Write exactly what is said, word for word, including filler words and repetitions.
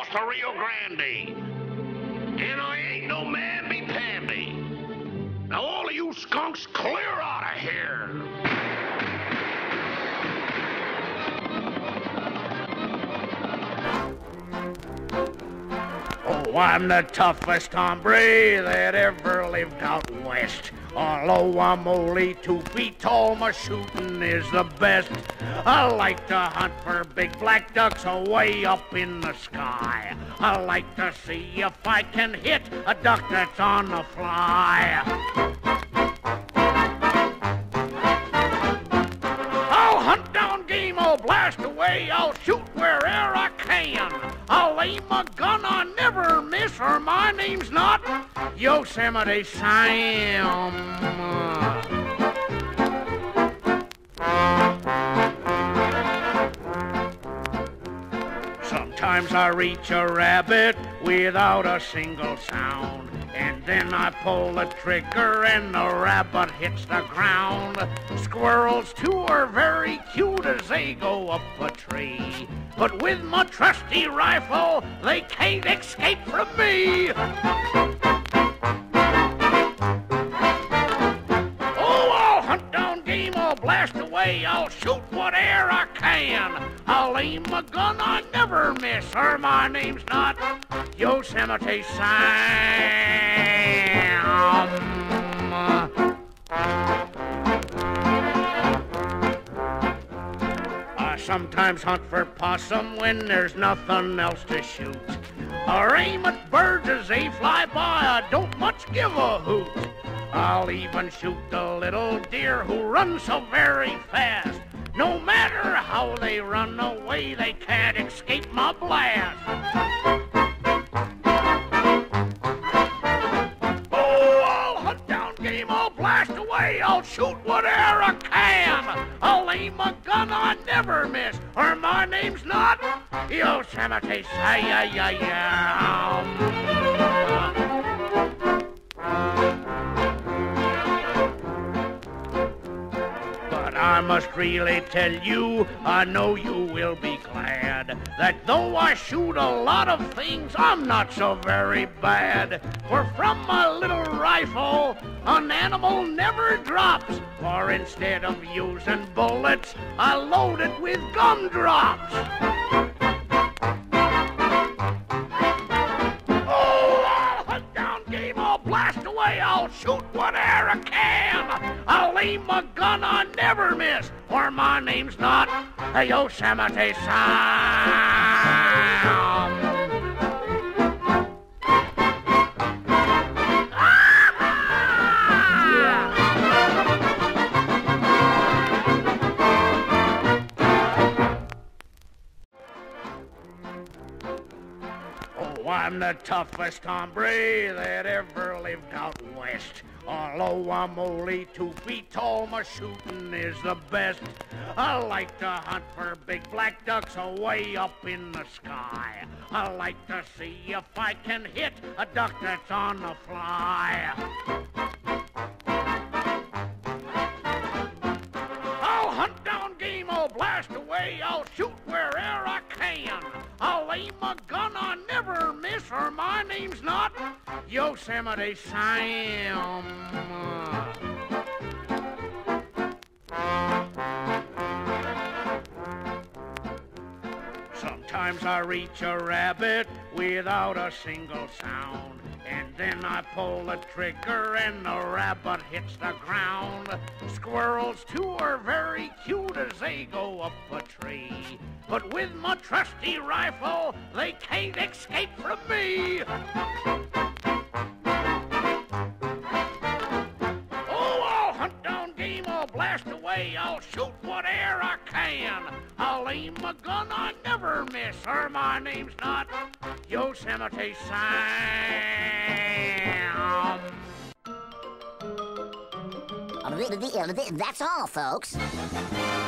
across the Rio Grande. And I ain't no mamby-pamby. Now all of you skunks, clear out of here. Oh, I'm the toughest hombre that ever lived out west. Although I'm only two feet tall, my shooting is the best. I like to hunt for big black ducks away up in the sky. I like to see if I can hit a duck that's on the fly. I'll hunt down game, I'll blast away, I'll shoot wherever I can. I'll aim a gun, I never miss, or my name's not Yosemite Sam. Sometimes I reach a rabbit without a single sound, and then I pull the trigger and the rabbit hits the ground. Squirrels too are very cute as they go up a tree, but with my trusty rifle they can't escape from me. Oh, I'll hunt down game, I'll blast away, I'll shoot whatever I can. I'll aim a gun, I never miss, or my name's not Yosemite Sam. I sometimes hunt for possum when there's nothing else to shoot, or aim at birds as they fly by, I don't much give a hoot. I'll even shoot the little deer who run so very fast. No matter how they run away, they can't escape my blast. Oh, I'll hunt down game, I'll blast away, I'll shoot whatever I can. I'll aim a gun, I never miss, or my name's not Yosemite Sam. I must really tell you, I know you will be glad, that though I shoot a lot of things, I'm not so very bad. For from my little rifle, an animal never drops, for instead of using bullets, I load it with gumdrops. Oh, I'll hunt down game, I'll blast away, I'll shoot whatever I can. I'll aim a gun, I never miss, or my name's not Yosemite Sam. Oh, I'm the toughest hombre that ever lived out west. Although I'm only two feet tall, my shooting is the best. I like to hunt for big black ducks away up in the sky. I like to see if I can hit a duck that's on the fly. I'll hunt down game, I'll blast away, I'll shoot wherever I can. I'll aim a gun, I never miss, or my name's not Yosemite Sam. Sometimes I reach a rabbit without a single sound, and then I pull the trigger and the rabbit hits the ground. Squirrels too are very cute as they go up a tree, but with my trusty rifle they can't escape from me. Oh, I'll hunt down game, I'll blast away, I'll shoot whatever I can. I'll aim a gun, I never miss, or my name's not Yosemite Sam. That's all, folks.